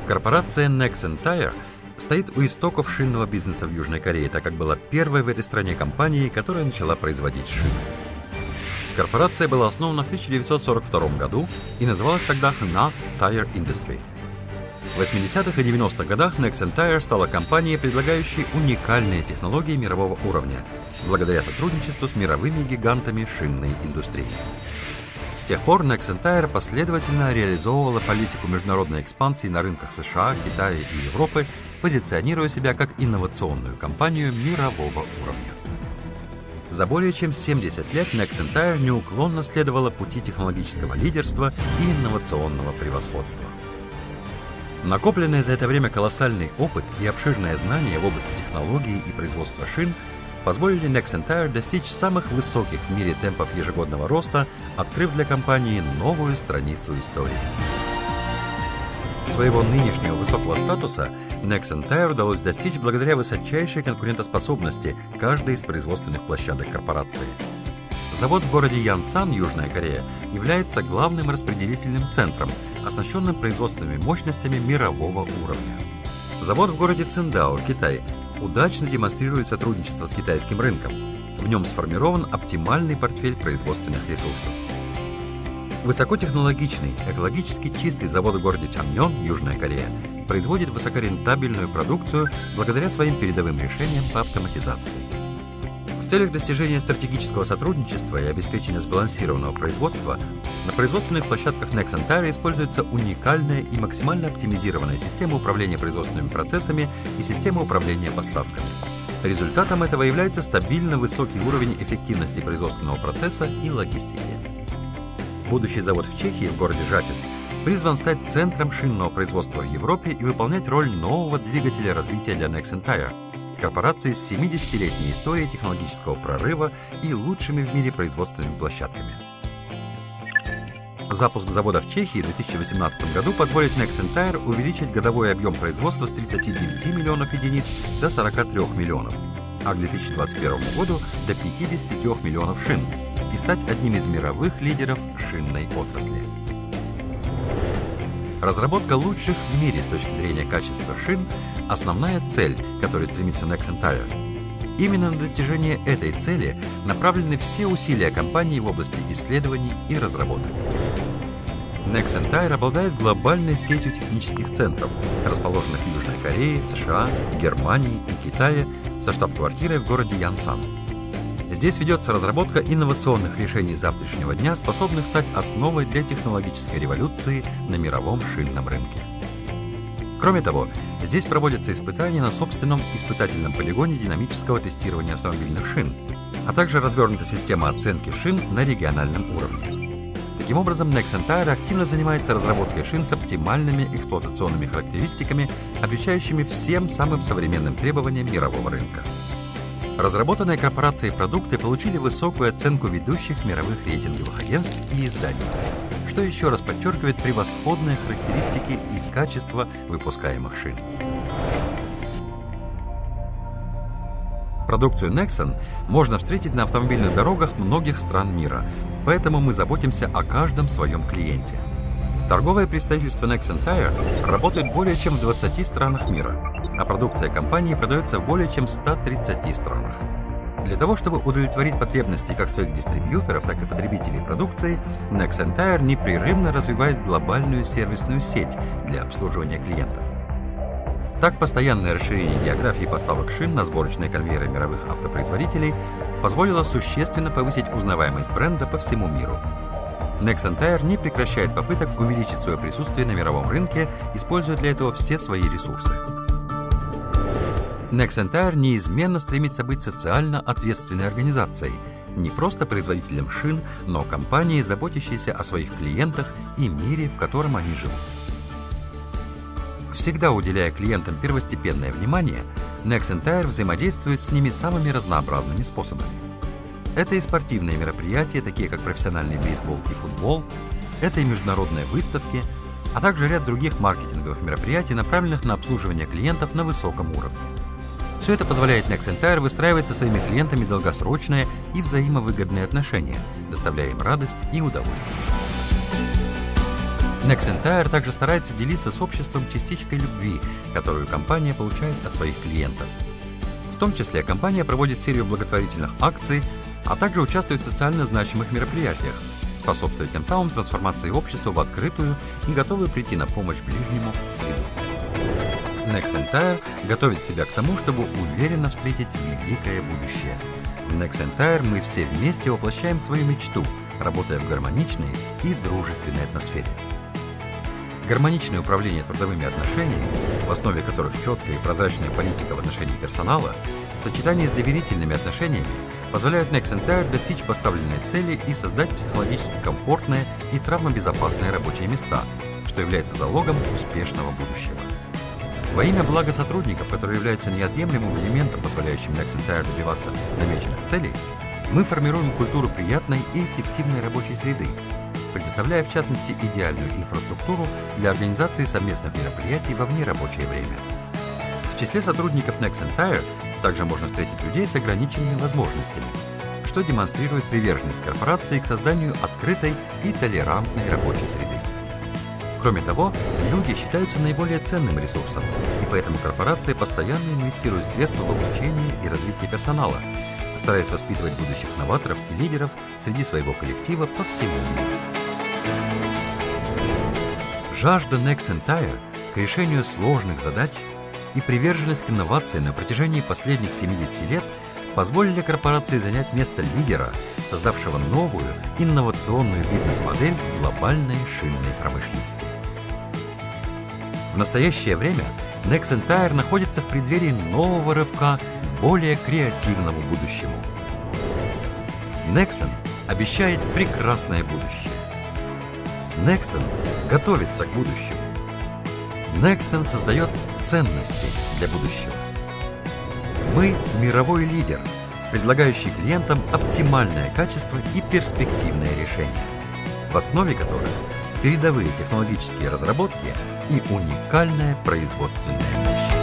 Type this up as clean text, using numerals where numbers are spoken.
Корпорация Nexen Tire стоит у истоков шинного бизнеса в Южной Корее, так как была первой в этой стране компанией, которая начала производить шины. Корпорация была основана в 1942 году и называлась тогда Hana Tire Industry. В 80-х и 90-х годах Nexen Tire стала компанией, предлагающей уникальные технологии мирового уровня, благодаря сотрудничеству с мировыми гигантами шинной индустрии. С тех пор Nexen Tire последовательно реализовывала политику международной экспансии на рынках США, Китая и Европы, позиционируя себя как инновационную компанию мирового уровня. За более чем 70 лет Nexen Tire неуклонно следовала пути технологического лидерства и инновационного превосходства. Накопленный за это время колоссальный опыт и обширное знание в области технологий и производства шин позволили Nexen Tire достичь самых высоких в мире темпов ежегодного роста, открыв для компании новую страницу истории. Своего нынешнего высокого статуса Nexen Tire удалось достичь благодаря высочайшей конкурентоспособности каждой из производственных площадок корпорации. Завод в городе Янсан, Южная Корея, является главным распределительным центром, оснащенным производственными мощностями мирового уровня. Завод в городе Циндао, Китай, удачно демонстрирует сотрудничество с китайским рынком. В нем сформирован оптимальный портфель производственных ресурсов. Высокотехнологичный, экологически чистый завод в городе Чангмён, Южная Корея, производит высокорентабельную продукцию благодаря своим передовым решениям по автоматизации. В целях достижения стратегического сотрудничества и обеспечения сбалансированного производства на производственных площадках Nexen Tire используется уникальная и максимально оптимизированная система управления производственными процессами и система управления поставками. Результатом этого является стабильно высокий уровень эффективности производственного процесса и логистики. Будущий завод в Чехии, в городе Жатец, призван стать центром шинного производства в Европе и выполнять роль нового двигателя развития для Nexen Tire, корпорации с 70-летней историей технологического прорыва и лучшими в мире производственными площадками. Запуск завода в Чехии в 2018 году позволит Nexen Tire увеличить годовой объем производства с 39 миллионов единиц до 43 миллионов, а к 2021 году до 53 миллионов шин и стать одним из мировых лидеров шинной отрасли. Разработка лучших в мире с точки зрения качества шин – основная цель, к которой стремится Nexen Tire. Именно на достижение этой цели направлены все усилия компании в области исследований и разработок. Nexen Tire обладает глобальной сетью технических центров, расположенных в Южной Корее, США, Германии и Китае, со штаб-квартирой в городе Янсан. Здесь ведется разработка инновационных решений завтрашнего дня, способных стать основой для технологической революции на мировом шинном рынке. Кроме того, здесь проводятся испытания на собственном испытательном полигоне динамического тестирования автомобильных шин, а также развернута система оценки шин на региональном уровне. Таким образом, Nexen Tire активно занимается разработкой шин с оптимальными эксплуатационными характеристиками, отвечающими всем самым современным требованиям мирового рынка. Разработанные корпорацией продукты получили высокую оценку ведущих мировых рейтинговых агентств и изданий, что еще раз подчеркивает превосходные характеристики и качество выпускаемых шин. Продукцию Nexen можно встретить на автомобильных дорогах многих стран мира, поэтому мы заботимся о каждом своем клиенте. Торговое представительство Nexen Tire работает более чем в 20 странах мира, а продукция компании продается в более чем 130 странах. Для того, чтобы удовлетворить потребности как своих дистрибьюторов, так и потребителей продукции, Nexen Tire непрерывно развивает глобальную сервисную сеть для обслуживания клиентов. Так, постоянное расширение географии поставок шин на сборочные конвейеры мировых автопроизводителей позволило существенно повысить узнаваемость бренда по всему миру. Nexen Tire не прекращает попыток увеличить свое присутствие на мировом рынке, используя для этого все свои ресурсы. Nexen Tire неизменно стремится быть социально ответственной организацией, не просто производителем шин, но компанией, заботящейся о своих клиентах и мире, в котором они живут. Всегда уделяя клиентам первостепенное внимание, Nexen Tire взаимодействует с ними самыми разнообразными способами. Это и спортивные мероприятия, такие как профессиональный бейсбол и футбол, это и международные выставки, а также ряд других маркетинговых мероприятий, направленных на обслуживание клиентов на высоком уровне. Все это позволяет Nexen Tire выстраивать со своими клиентами долгосрочные и взаимовыгодные отношения, доставляя им радость и удовольствие. Nexentaire также старается делиться с обществом частичкой любви, которую компания получает от своих клиентов. В том числе компания проводит серию благотворительных акций, а также участвует в социально значимых мероприятиях, способствуя тем самым трансформации общества в открытую и готовую прийти на помощь ближнему среду. Nexentaire готовит себя к тому, чтобы уверенно встретить великое будущее. В Nexentaire мы все вместе воплощаем свою мечту, работая в гармоничной и дружественной атмосфере. Гармоничное управление трудовыми отношениями, в основе которых четкая и прозрачная политика в отношении персонала, в сочетании с доверительными отношениями, позволяют Nexentaire достичь поставленной цели и создать психологически комфортные и травмобезопасные рабочие места, что является залогом успешного будущего. Во имя блага сотрудников, которые являются неотъемлемым элементом, позволяющим Nexentaire добиваться намеченных целей, мы формируем культуру приятной и эффективной рабочей среды, предоставляя в частности идеальную инфраструктуру для организации совместных мероприятий во внерабочее время. В числе сотрудников Nexentaire также можно встретить людей с ограниченными возможностями, что демонстрирует приверженность корпорации к созданию открытой и толерантной рабочей среды. Кроме того, люди считаются наиболее ценным ресурсом, и поэтому корпорация постоянно инвестирует средства в обучение и развитие персонала, стараясь воспитывать будущих новаторов и лидеров среди своего коллектива по всему миру. Жажда Nexentaire к решению сложных задач и приверженность к инновациям на протяжении последних 70 лет позволили корпорации занять место лидера, создавшего новую инновационную бизнес-модель глобальной шинной промышленности. В настоящее время Nexentaire находится в преддверии нового рывка к более креативному будущему. Nexen обещает прекрасное будущее. Nexen готовится к будущему. Nexen создает ценности для будущего. Мы мировой лидер, предлагающий клиентам оптимальное качество и перспективное решение, в основе которых передовые технологические разработки и уникальная производственная мощь.